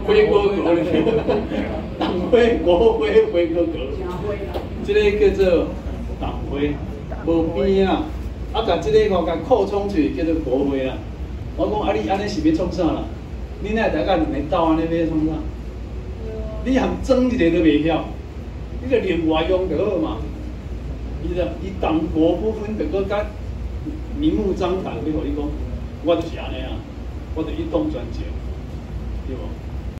灰哥哥咧，党徽、国徽、灰哥哥，这个叫做党徽，无边啊，啊，甲这个甲扩充出叫做国徽啦。我讲啊，你安尼是要创啥啦？你哪大家两个斗安尼要创啥？你含装一个都袂晓，你着另外用就好嘛。伊党国不分，就搁甲明目张胆去互你讲，我就是安尼啊，我着一党专政，对无？